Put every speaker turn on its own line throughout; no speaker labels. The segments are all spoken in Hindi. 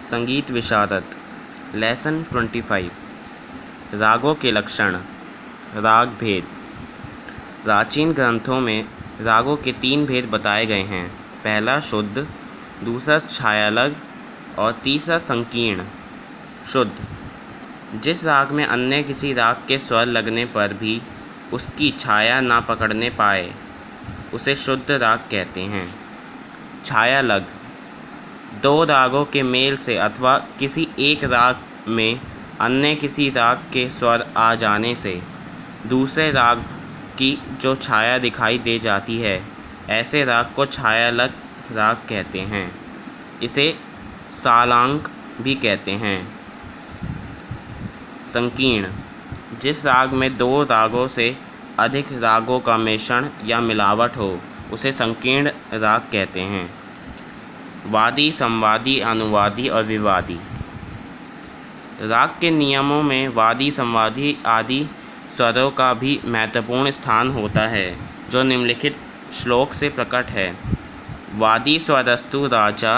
संगीत विशारद लेसन 25 रागों के लक्षण। राग भेद। प्राचीन ग्रंथों में रागों के 3 भेद बताए गए हैं। पहला शुद्ध, दूसरा छायालग और तीसरा संकीर्ण। शुद्ध, जिस राग में अन्य किसी राग के स्वर लगने पर भी उसकी छाया ना पकड़ने पाए उसे शुद्ध राग कहते हैं। छायालग, 2 रागों के मेल से अथवा किसी एक राग में अन्य किसी राग के स्वर आ जाने से दूसरे राग की जो छाया दिखाई दे जाती है, ऐसे राग को छायालग राग कहते हैं। इसे सालांक भी कहते हैं। संकीर्ण, जिस राग में 2 रागों से अधिक रागों का मिश्रण या मिलावट हो उसे संकीर्ण राग कहते हैं। वादी, संवादी, अनुवादी और विवादी। राग के नियमों में वादी, संवादी आदि स्वरों का भी महत्वपूर्ण स्थान होता है, जो निम्नलिखित श्लोक से प्रकट है। वादी स्वरस्तु राजा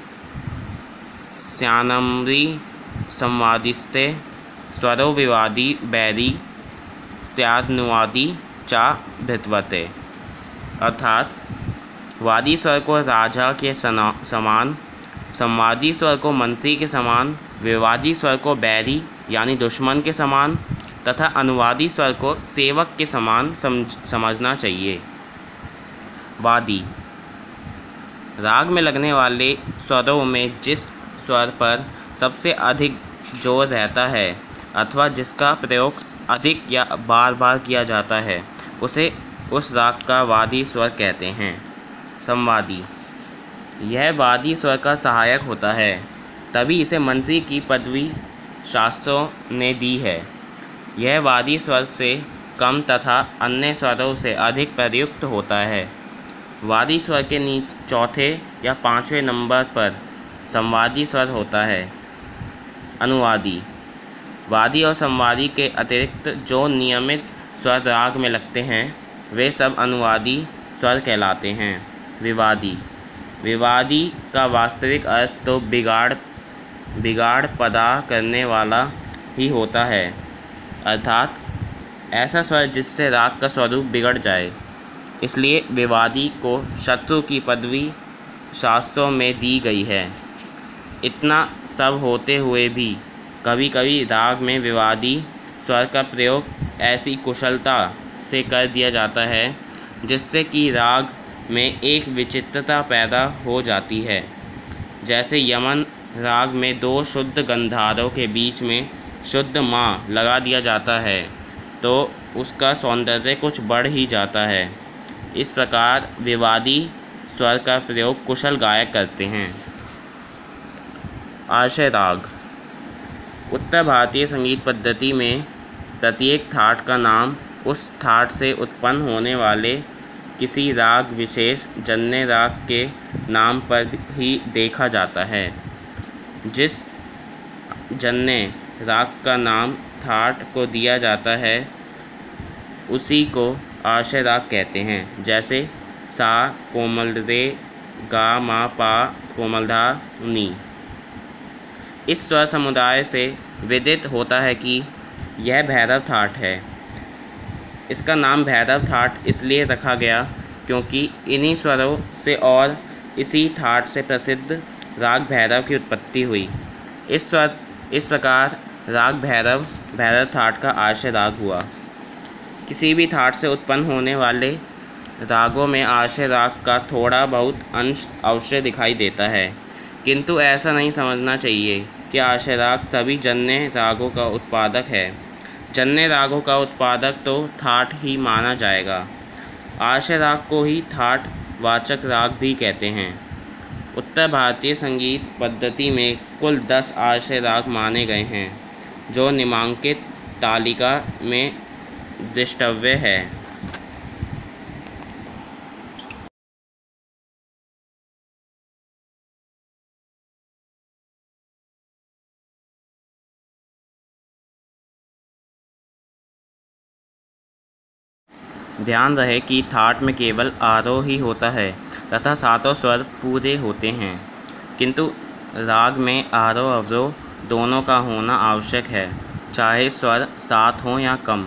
स्यानम्री संवादिस्ते स्वरो विवादी बैरी स्यादनुवादी चा भित्वते। अर्थात वादी स्वर को राजा के समान, संवादी स्वर को मंत्री के समान, विवादी स्वर को बैरी यानी दुश्मन के समान तथा अनुवादी स्वर को सेवक के समान समझना चाहिए। वादी, राग में लगने वाले स्वरों में जिस स्वर पर सबसे अधिक जोर रहता है अथवा जिसका प्रयोग अधिक या बार बार किया जाता है उसे उस राग का वादी स्वर कहते हैं। संवादी, यह वादी स्वर का सहायक होता है, तभी इसे मंत्री की पदवी शास्त्रों ने दी है। यह वादी स्वर से कम तथा अन्य स्वरों से अधिक प्रयुक्त होता है। वादी स्वर के चौथे या 5वें नंबर पर संवादी स्वर होता है। अनुवादी, वादी और संवादी के अतिरिक्त जो नियमित स्वर राग में लगते हैं वे सब अनुवादी स्वर कहलाते हैं। विवादी, विवादी का वास्तविक अर्थ तो बिगाड़ पैदा करने वाला ही होता है, अर्थात ऐसा स्वर जिससे राग का स्वरूप बिगड़ जाए। इसलिए विवादी को शत्रु की पदवी शास्त्रों में दी गई है। इतना सब होते हुए भी कभी कभी राग में विवादी स्वर का प्रयोग ऐसी कुशलता से कर दिया जाता है जिससे कि राग में एक विचित्रता पैदा हो जाती है। जैसे यमन राग में 2 शुद्ध गंधारों के बीच में शुद्ध माँ लगा दिया जाता है तो उसका सौंदर्य कुछ बढ़ ही जाता है। इस प्रकार विवादी स्वर का प्रयोग कुशल गायक करते हैं। आशय राग। उत्तर भारतीय संगीत पद्धति में प्रत्येक ठाट का नाम उस ठाट से उत्पन्न होने वाले किसी राग विशेष जन्य राग के नाम पर ही देखा जाता है। जिस जन्य राग का नाम ठाट को दिया जाता है उसी को आशय राग कहते हैं। जैसे सा कोमल रे, गा मा पा कोमलधा नी। इस स्वर समुदाय से विदित होता है कि यह भैरव ठाट है। इसका नाम भैरव ठाट इसलिए रखा गया क्योंकि इन्हीं स्वरों से और इसी ठाट से प्रसिद्ध राग भैरव की उत्पत्ति हुई। इस प्रकार राग भैरव ठाट का आशय राग हुआ। किसी भी ठाट से उत्पन्न होने वाले रागों में आशय राग का थोड़ा बहुत अंश अवश्य दिखाई देता है, किंतु ऐसा नहीं समझना चाहिए कि आशय राग सभी जन्य रागों का उत्पादक है। जन्य रागों का उत्पादक तो ठाट ही माना जाएगा। आशय राग को ही ठाट वाचक राग भी कहते हैं। उत्तर भारतीय संगीत पद्धति में कुल 10 आशय राग माने गए हैं, जो निम्नांकित तालिका में द्रष्टव्य है। ध्यान रहे कि ठाट में केवल आरोह ही होता है तथा 7 स्वर पूरे होते हैं, किंतु राग में आरोह अवरोह दोनों का होना आवश्यक है, चाहे स्वर साथ हो या कम।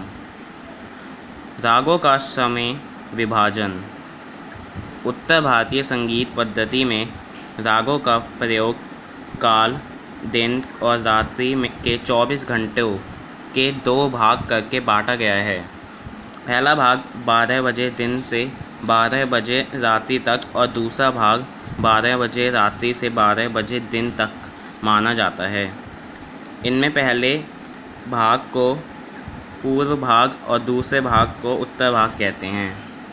रागों का समय विभाजन। उत्तर भारतीय संगीत पद्धति में रागों का प्रयोग काल, दिन और रात्रि के 24 घंटों के 2 भाग करके बांटा गया है। पहला भाग 12 बजे दिन से 12 बजे रात्रि तक और दूसरा भाग 12 बजे रात्रि से 12 बजे दिन तक माना जाता है। इनमें पहले भाग को पूर्व भाग और दूसरे भाग को उत्तर भाग कहते हैं।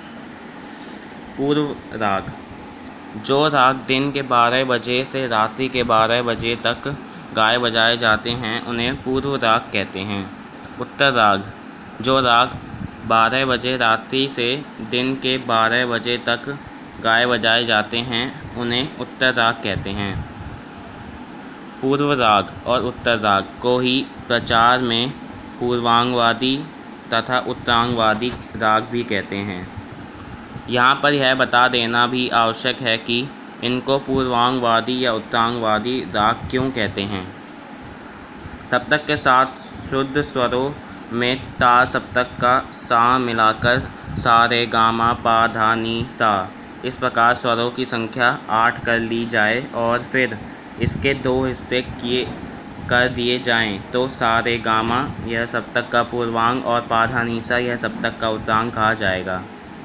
पूर्व राग। जो राग दिन के 12 बजे से रात्रि के 12 बजे तक गाए बजाए जाते हैं उन्हें पूर्व राग कहते हैं। उत्तर राग। जो राग 12 बजे रात्रि से दिन के 12 बजे तक गाए बजाए जाते हैं उन्हें उत्तर राग कहते हैं। पूर्व राग और उत्तर राग को ही प्रचार में पूर्वांगवादी तथा उत्तरांगवादी राग भी कहते हैं। यहाँ पर यह बता देना भी आवश्यक है कि इनको पूर्वांगवादी या उत्तरांगवादी राग क्यों कहते हैं। सप्तक के साथ शुद्ध स्वरों में ता सप्तक का सा मिलाकर सा रे गा मा पा धा नी सा, इस प्रकार स्वरों की संख्या 8 कर ली जाए और फिर इसके 2 हिस्से कर दिए जाएं तो सा रे गा मा यह सप्तक का पूर्वांग और पा धा नी सा यह सप्तक का उत्तरांग कहा जाएगा।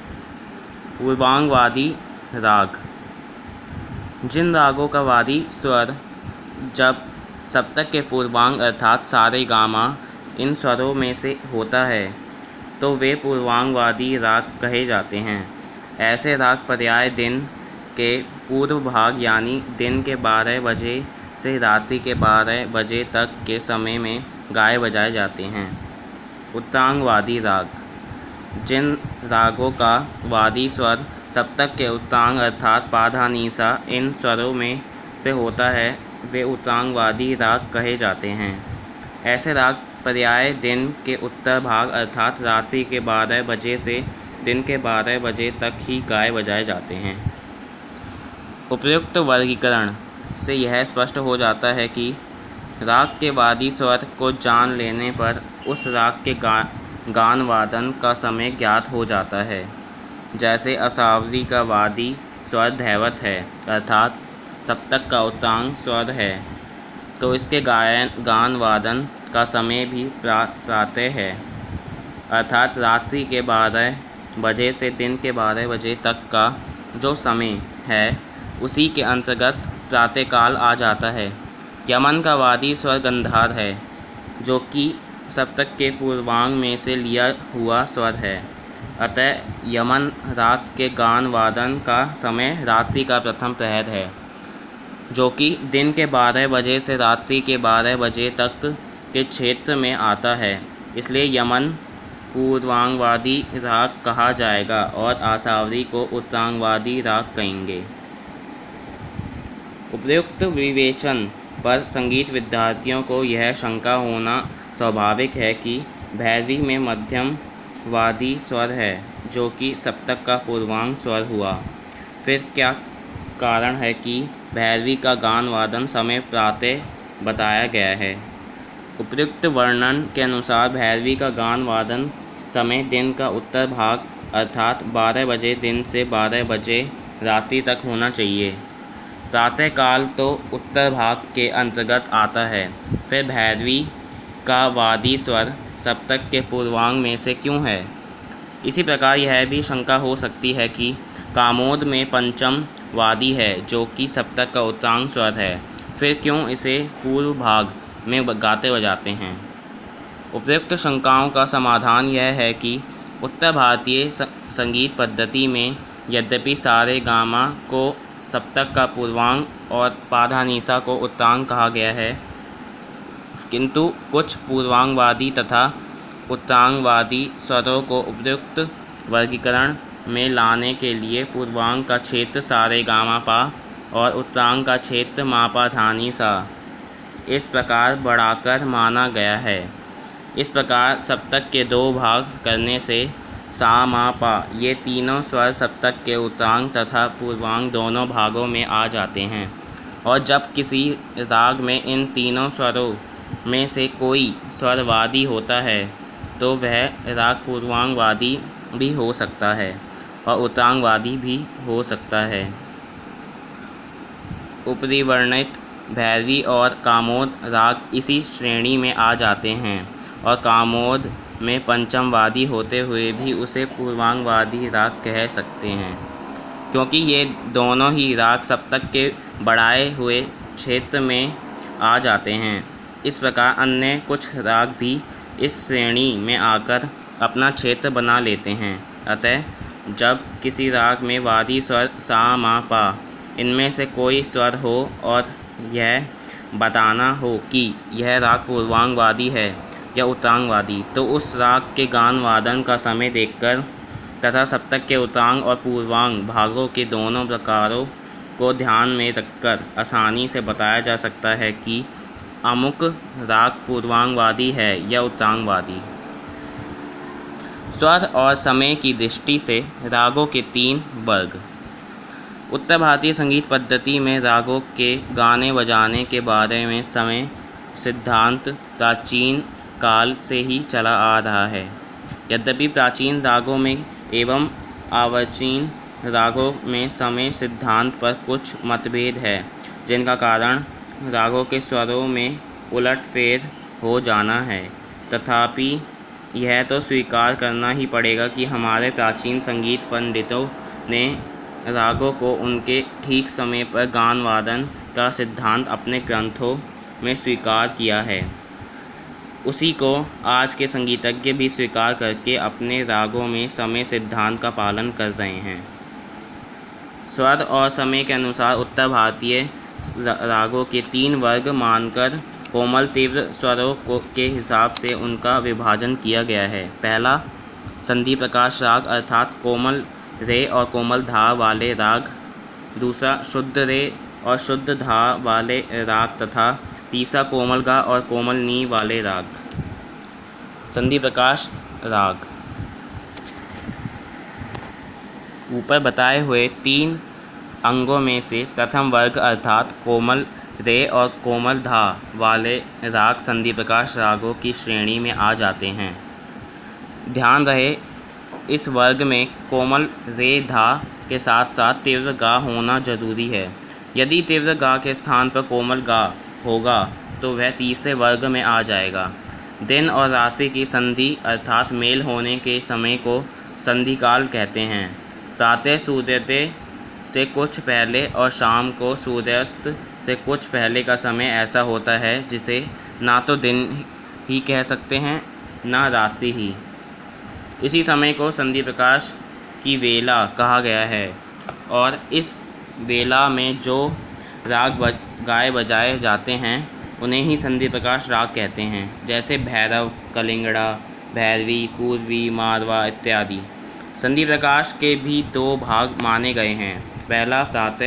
पूर्वांगवादी राग। जिन रागों का वादी स्वर जब सप्तक के पूर्वांग अर्थात सा रे गा मा इन स्वरों में से होता है तो वे पूर्वांगवादी राग कहे जाते हैं। ऐसे राग पर्याय दिन के पूर्व भाग यानी दिन के 12 बजे से रात्रि के 12 बजे तक के समय में गाए बजाए जाते हैं। उत्तरांगवादी राग। जिन रागों का वादी स्वर सप्तक के उत्तरांग अर्थात पा धा नी सा इन स्वरों में से होता है वे उत्तरांगवादी राग कहे जाते हैं। ऐसे राग पर्याय दिन के उत्तर भाग अर्थात रात्रि के 12 बजे से दिन के 12 बजे तक ही गाए बजाए जाते हैं। उपर्युक्त वर्गीकरण से यह स्पष्ट हो जाता है कि राग के वादी स्वर को जान लेने पर उस राग के गान वादन का समय ज्ञात हो जाता है। जैसे असावरी का वादी स्वर धैवत है अर्थात सप्तक का उत्तरांग स्वर है तो इसके गान वादन का समय भी प्रातः है अर्थात रात्रि के 12 बजे से दिन के 12 बजे तक का जो समय है उसी के अंतर्गत प्रातःकाल आ जाता है। यमन का वादी स्वर गंधार है जो कि सप्तक के पूर्वांग में से लिया हुआ स्वर है। अतः यमन राग के गान वादन का समय रात्रि का प्रथम प्रहर है जो कि दिन के 12 बजे से रात्रि के 12 बजे तक के क्षेत्र में आता है, इसलिए यमन पूर्वांगवादी राग कहा जाएगा और आसावरी को उत्तरांगवादी राग कहेंगे। उपर्युक्त विवेचन पर संगीत विद्यार्थियों को यह शंका होना स्वाभाविक है कि भैरवी में मध्यम वादी स्वर है जो कि सप्तक का पूर्वांग स्वर हुआ। फिर क्या कारण है कि भैरवी का गान वादन समय प्रातः बताया गया है। उपर्युक्त वर्णन के अनुसार भैरवी का गान वादन समय दिन का उत्तर भाग अर्थात 12 बजे दिन से 12 बजे रात्रि तक होना चाहिए। प्रातःकाल तो उत्तर भाग के अंतर्गत आता है। फिर भैरवी का वादी स्वर सप्तक के पूर्वांग में से क्यों है। इसी प्रकार यह भी शंका हो सकती है कि कामोद में पंचम वादी है जो कि सप्तक का उत्तरांग स्वर है, फिर क्यों इसे पूर्व भाग में गाते बजाते हैं। उपर्युक्त शंकाओं का समाधान यह है कि उत्तर भारतीय संगीत पद्धति में यद्यपि सा रे गा मा को सप्तक का पूर्वांग और पा धा नी सा को उत्तरांग कहा गया है, किंतु कुछ पूर्वांगवादी तथा उत्तरांगवादी स्वरों को उपर्युक्त वर्गीकरण में लाने के लिए पूर्वांग का क्षेत्र सा रे गा मा पा और उत्तरांग का क्षेत्र मा पा धा नी सा इस प्रकार बढ़ाकर माना गया है। इस प्रकार सप्तक के 2 भाग करने से सा मा पा ये तीनों स्वर सप्तक के उत्तरांग तथा पूर्वांग दोनों भागों में आ जाते हैं और जब किसी राग में इन तीनों स्वरों में से कोई स्वर वादी होता है तो वह राग पूर्वांगवादी भी हो सकता है और उत्तरांगवादी भी हो सकता है। ऊपरी वर्णित भैरवी और कामोद राग इसी श्रेणी में आ जाते हैं और कामोद में पंचमवादी होते हुए भी उसे पूर्वांगवादी राग कह सकते हैं, क्योंकि ये दोनों ही राग सप्तक के बढ़ाए हुए क्षेत्र में आ जाते हैं। इस प्रकार अन्य कुछ राग भी इस श्रेणी में आकर अपना क्षेत्र बना लेते हैं। अतः जब किसी राग में वादी स्वर सा मा पा इनमें से कोई स्वर हो और यह बताना हो कि यह राग पूर्वांगवादी है या उत्तरांगवादी, तो उस राग के गान वादन का समय देखकर तथा सप्तक के उत्तरांग और पूर्वांग भागों के दोनों प्रकारों को ध्यान में रखकर आसानी से बताया जा सकता है कि अमुक राग पूर्वांगवादी है या उत्तरांगवादी। स्वर और समय की दृष्टि से रागों के 3 वर्ग। उत्तर भारतीय संगीत पद्धति में रागों के गाने बजाने के बारे में समय सिद्धांत प्राचीन काल से ही चला आ रहा है। यद्यपि प्राचीन रागों में एवं अर्वाचीन रागों में समय सिद्धांत पर कुछ मतभेद है, जिनका कारण रागों के स्वरों में उलटफेर हो जाना है। तथापि यह तो स्वीकार करना ही पड़ेगा कि हमारे प्राचीन संगीत पंडितों ने रागों को उनके ठीक समय पर गान वादन का सिद्धांत अपने ग्रंथों में स्वीकार किया है। उसी को आज के संगीतज्ञ भी स्वीकार करके अपने रागों में समय सिद्धांत का पालन कर रहे हैं। स्वर और समय के अनुसार उत्तर भारतीय रागों के 3 वर्ग मानकर कोमल तीव्र स्वरों के हिसाब से उनका विभाजन किया गया है। पहला संधि प्रकाश राग अर्थात कोमल रे और कोमल धा वाले राग, दूसरा शुद्ध रे और शुद्ध धा वाले राग तथा तीसरा कोमल गा और कोमल नी वाले राग। संधि प्रकाश राग ऊपर बताए हुए 3 अंगों में से प्रथम वर्ग अर्थात कोमल रे और कोमल धा वाले राग संधि प्रकाश रागों की श्रेणी में आ जाते हैं। ध्यान रहे, इस वर्ग में कोमल रे धा के साथ साथ तीव्र गा होना जरूरी है। यदि तीव्र गा के स्थान पर कोमल गा होगा तो वह तीसरे वर्ग में आ जाएगा। दिन और रात्रि की संधि अर्थात मेल होने के समय को संधि काल कहते हैं। प्रातः सूर्योदय से कुछ पहले और शाम को सूर्यास्त से कुछ पहले का समय ऐसा होता है जिसे ना तो दिन ही कह सकते हैं ना रात्रि ही। इसी समय को संधि प्रकाश की वेला कहा गया है और इस वेला में जो राग गाए बजाए जाते हैं उन्हें ही संधि प्रकाश राग कहते हैं, जैसे भैरव, कलिंगड़ा, भैरवी, पूर्वी, मारवा इत्यादि। संधि प्रकाश के भी 2 भाग माने गए हैं। पहला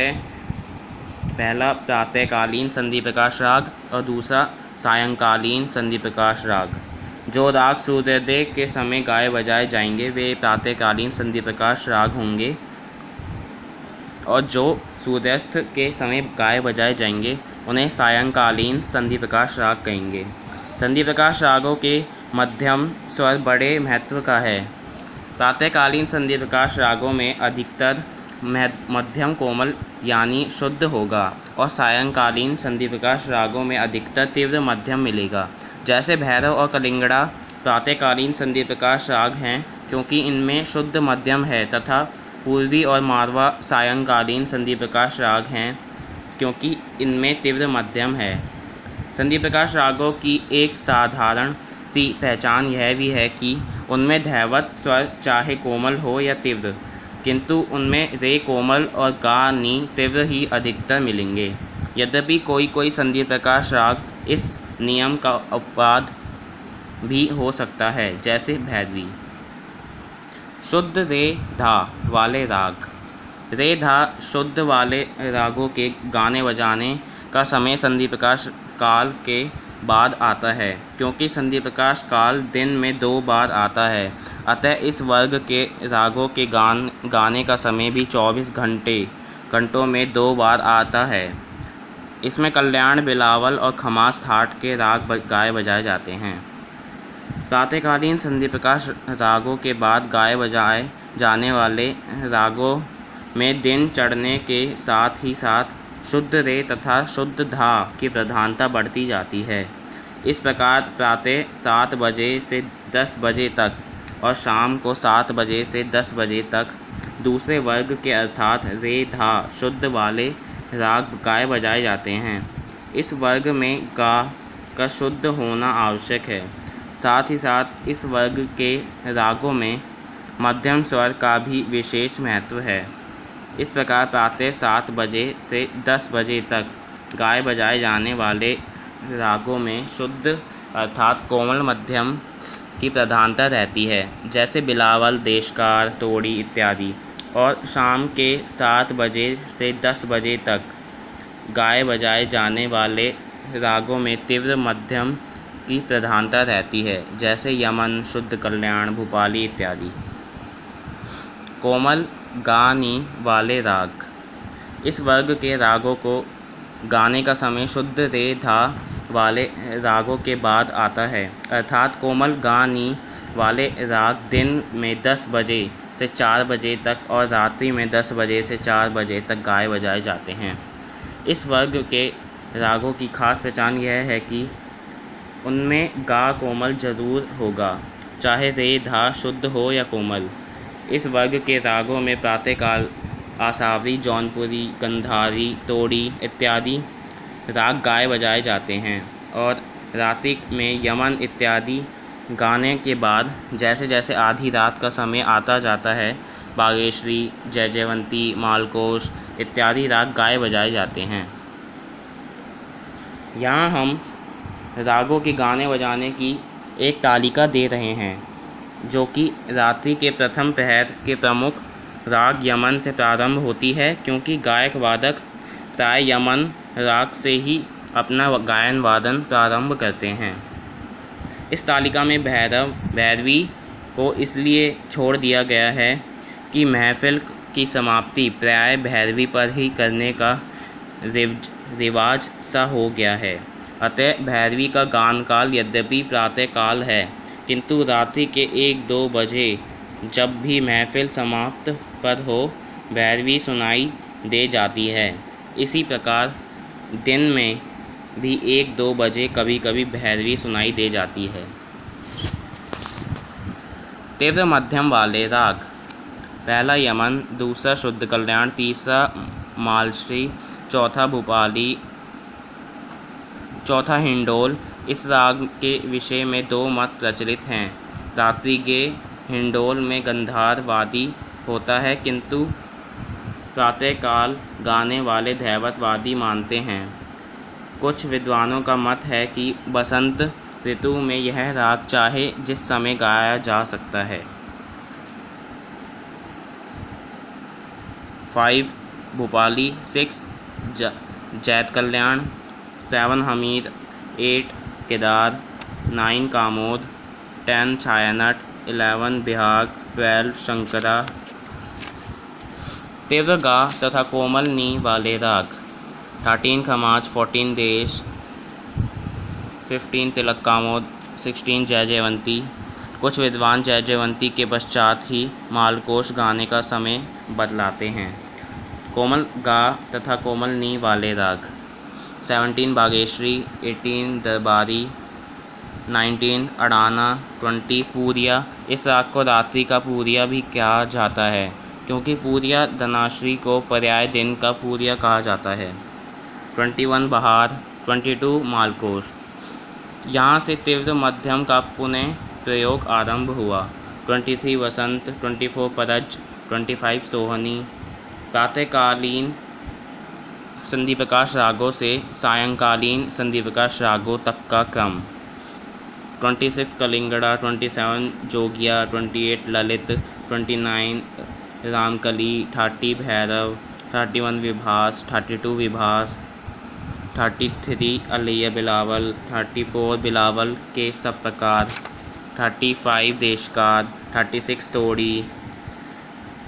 प्रातःकालीन संधि प्रकाश राग और दूसरा सायंकालीन संधि प्रकाश राग। जो राग सूर्योदय के समय गाए बजाए जाएंगे वे प्रातःकालीन संधि प्रकाश राग होंगे और जो सूर्यास्त के समय गाए बजाए जाएंगे उन्हें सायंकालीन संधि प्रकाश राग कहेंगे। संधि प्रकाश रागों के मध्यम स्वर बड़े महत्व का है। प्रातःकालीन संधि प्रकाश रागों में अधिकतर मध्यम कोमल यानी शुद्ध होगा और सायंकालीन संधि प्रकाश रागों में अधिकतर तीव्र मध्यम मिलेगा। जैसे भैरव और कलिंगड़ा प्रातःकालीन संधि प्रकाश राग हैं क्योंकि इनमें शुद्ध मध्यम है, तथा पूर्वी और मारवा सायंकालीन संधि प्रकाश राग हैं क्योंकि इनमें तीव्र मध्यम है। संधि प्रकाश रागों की एक साधारण सी पहचान यह भी है कि उनमें धैवत स्वर चाहे कोमल हो या तीव्र, किंतु उनमें रे कोमल और गा नी तीव्र ही अधिकतर मिलेंगे। यद्यपि कोई संधि प्रकाश राग इस नियम का अपवाद भी हो सकता है, जैसे भैरवी। शुद्ध रे धा वाले राग। रे धा शुद्ध वाले रागों के गाने बजाने का समय संधि प्रकाश काल के बाद आता है, क्योंकि संधि प्रकाश काल दिन में 2 बार आता है। अतः इस वर्ग के रागों के गाने का समय भी 24 घंटों में 2 बार आता है। इसमें कल्याण, बिलावल और खमास ठाट के राग गाए बजाए जाते हैं। प्रातःकालीन संधि प्रकाश रागों के बाद गाए बजाए जाने वाले रागों में दिन चढ़ने के साथ ही साथ शुद्ध रे तथा शुद्ध धा की प्रधानता बढ़ती जाती है। इस प्रकार प्रातः 7 बजे से 10 बजे तक और शाम को 7 बजे से 10 बजे तक दूसरे वर्ग के अर्थात रे धा शुद्ध वाले राग गाए बजाए जाते हैं। इस वर्ग में गा का शुद्ध होना आवश्यक है। साथ ही साथ इस वर्ग के रागों में मध्यम स्वर का भी विशेष महत्व है। इस प्रकार प्रातः 7 बजे से 10 बजे तक गाए बजाए जाने वाले रागों में शुद्ध अर्थात कोमल मध्यम की प्रधानता रहती है, जैसे बिलावल, देशकार, तोड़ी इत्यादि। और शाम के 7 बजे से 10 बजे तक गाए बजाए जाने वाले रागों में तीव्र मध्यम की प्रधानता रहती है, जैसे यमन, शुद्ध कल्याण, भूपाली इत्यादि। कोमल गानी वाले राग। इस वर्ग के रागों को गाने का समय शुद्ध रे धा वाले रागों के बाद आता है, अर्थात कोमल गानी वाले राग दिन में 10 बजे से 4 बजे तक और रात्रि में 10 बजे से 4 बजे तक गाए बजाए जाते हैं। इस वर्ग के रागों की खास पहचान यह है कि उनमें गा कोमल जरूर होगा, चाहे रे धा शुद्ध हो या कोमल। इस वर्ग के रागों में प्रातःकाल आसावरी, जौनपुरी, गंधारी, तोड़ी इत्यादि राग गाए बजाए जाते हैं और रात्रि में यमन इत्यादि गाने के बाद जैसे जैसे आधी रात का समय आता जाता है बागेश्वरी, जयजयवंती, मालकोश इत्यादि राग गाए बजाए जाते हैं। यहाँ हम रागों के गाने बजाने की एक तालिका दे रहे हैं, जो कि रात्रि के प्रथम पहर के प्रमुख राग यमन से प्रारंभ होती है, क्योंकि गायक वादक प्राय यमन राग से ही अपना गायन वादन प्रारंभ करते हैं। इस तालिका में भैरव भैरवी को इसलिए छोड़ दिया गया है कि महफिल की समाप्ति प्राय भैरवी पर ही करने का रिवाज सा हो गया है। अतः भैरवी का गान काल यद्यपि प्रातःकाल है, किंतु रात्रि के 1-2 बजे जब भी महफिल समाप्त पर हो भैरवी सुनाई दे जाती है। इसी प्रकार दिन में भी 1-2 बजे कभी कभी भैरवी सुनाई दे जाती है। तीव्र मध्यम वाले राग। पहला यमन, दूसरा शुद्ध कल्याण, तीसरा मालश्री, चौथा भूपाली, चौथा हिंडोल। इस राग के विषय में 2 मत प्रचलित हैं। रात्रि के हिंडोल में गंधार वादी होता है, किंतु प्रातःकाल गाने वाले धैवतवादी मानते हैं। कुछ विद्वानों का मत है कि बसंत ऋतु में यह राग चाहे जिस समय गाया जा सकता है। 5 भूपाली, 6 जैत कल्याण, 7 हमीर, 8 केदार, 9 कामोद, 10 छायानट, 11 बिहाग, 12 शंकरा। तीव्र गा तथा कोमल नी वाले राग। 13 खमाज, 14 देश, 15 तिलक कामोद, 16 जयजयवंती। कुछ विद्वान जयजयवंती के पश्चात ही मालकोश गाने का समय बदलाते हैं। कोमल गा तथा कोमल नी वाले राग। 17 बागेश्वरी, 18 दरबारी, 19 अडाना, 20 पूरिया। इस राग को रात्रि का पूरिया भी कहा जाता है, क्योंकि पूरिया धनाश्री को पर्याय दिन का पूरिया कहा जाता है। 21 बहार, 22 मालकोश। यहाँ से तीव्र मध्यम का पुनः प्रयोग आरंभ हुआ। 23 वसंत, 24 परज, 25 सोहनी। प्रातःकालीन संधि प्रकाश रागों से सायंकालीन संधि प्रकाश रागों तक का क्रम। 26 कलिंगड़ा, 27 जोगिया, 28 ललित, 29 रामकली, 30 भैरव, 31 विभास, 32 विभास, 33 अलैया बिलावल, 34 बिलावल के सब प्रकार, 35 देशकार, 36 तोड़ी,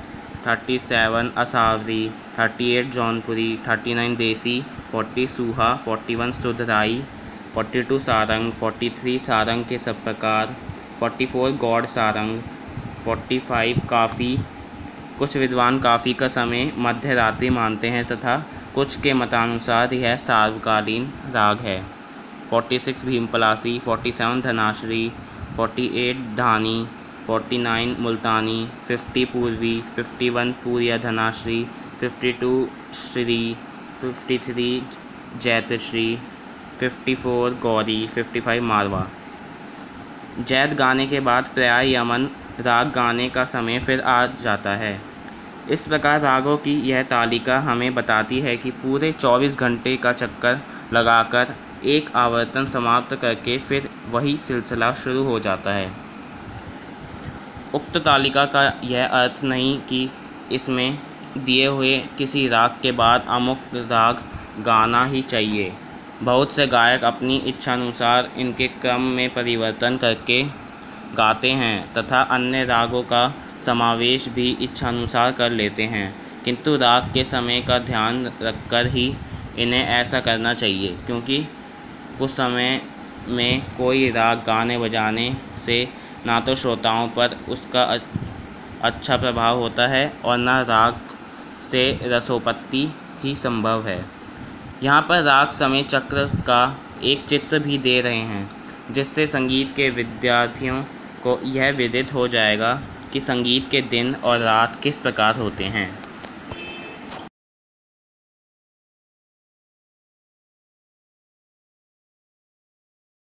37 असावरी, 38 जौनपुरी, 39 देसी, 40 सूहा, 41 सुधराई, 42 सारंग, 43 सारंग के सब प्रकार, 44 गौड़ सारंग, 45 काफ़ी। कुछ विद्वान काफ़ी का समय मध्य रात्रि मानते हैं तथा कुछ के मतानुसार यह सार्वकालीन राग है। 46 भीमपलासी, 47 धनाश्री, 48 धानी, 49 मुल्तानी, 50 पूर्वी, 51 पूर्या धनाश्री, 52 श्री, 53 जैतश्री, 54 गौरी, 55 मारवा। जैत गाने के बाद प्राय यमन राग गाने का समय फिर आ जाता है। इस प्रकार रागों की यह तालिका हमें बताती है कि पूरे 24 घंटे का चक्कर लगाकर एक आवर्तन समाप्त करके फिर वही सिलसिला शुरू हो जाता है। उक्त तालिका का यह अर्थ नहीं कि इसमें दिए हुए किसी राग के बाद अमुक राग गाना ही चाहिए। बहुत से गायक अपनी इच्छानुसार इनके क्रम में परिवर्तन करके गाते हैं तथा अन्य रागों का समावेश भी इच्छानुसार कर लेते हैं, किंतु राग के समय का ध्यान रखकर ही इन्हें ऐसा करना चाहिए, क्योंकि कुछ समय में कोई राग गाने बजाने से ना तो श्रोताओं पर उसका अच्छा प्रभाव होता है और न राग से रसोपत्ति ही संभव है। यहाँ पर राग समय चक्र का एक चित्र भी दे रहे हैं, जिससे संगीत के विद्यार्थियों को यह विदित हो जाएगा कि संगीत के दिन और रात किस प्रकार होते हैं।